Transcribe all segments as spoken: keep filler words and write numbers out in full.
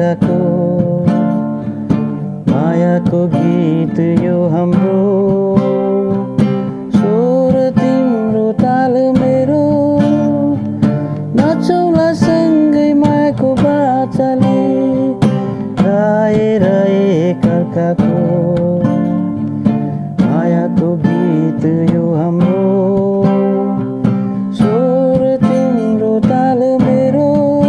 अर्काको मायाको गीत यो हाम्रो स्वर तिम्रो ताल मेरो नचौला सँगै मायाको बाचाले गाएर एक अर्काको मायाको गीत यो हाम्रो स्वर तिम्रो ताल मेरो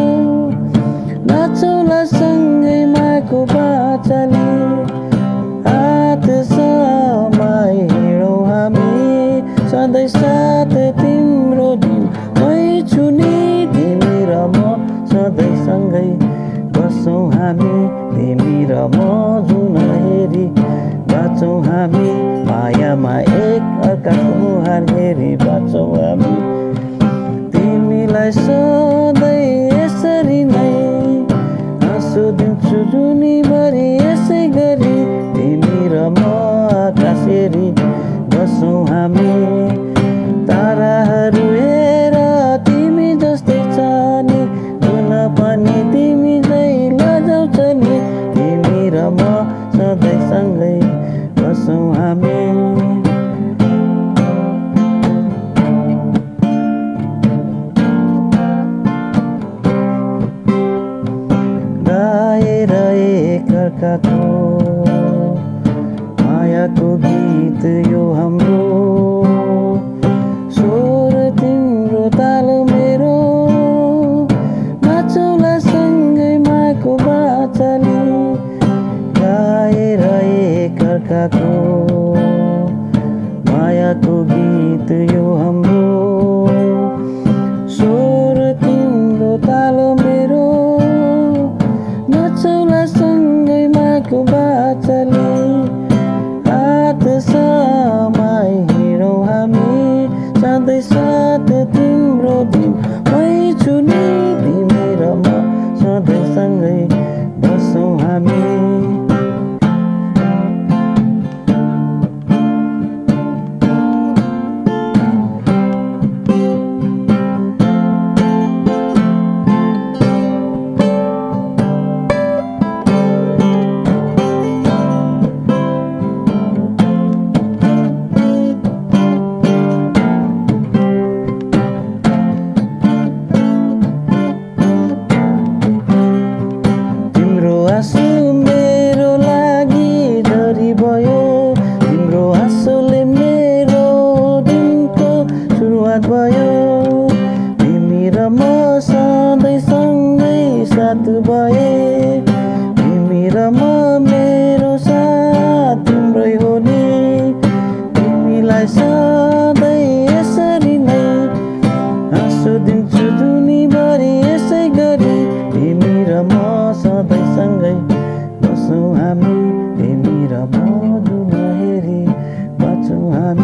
नचौला सँगै मायाको बाचाले हात समाई हिँडौँ हामी सधैँ साथ तिम्रो दिन मै छु नि तिमी र म सधैँ सँगै बसौँ हामी तिमी र म जुना हेरी बाचौँ हामी मायामा एक अर्काको मुहार हेरी बाचौँ हामी तिमीलाई सधैँ यसरी नै हाँसो दिन्छु जुनीभरि यसै गरी तिमी र म आकाश हेरी बसौँ हामी ताराहरू हेर तिमी जस्तै छ नि जुन पनि तिमी झै लजाउँछ नि तिमी र म सधैँ सँगै बसौँ हामी गाएर एक अर्काको मायाको गीत यो हाम्रो स्वर तिम्रो ताल मेरो नचौला सँगै मायाको बाचाले गाएर एक अर्काको मायाको गीत यो हाम्रो स्वर तिम्रो ताल मेरो नचौला सँगै मायाको बाचाले हात समाई हिँडौँ हामी सधैँ साथ तिम्रो दिन मै छु नि तिमी र म सधैँ सँगै बसौँ हामी हामी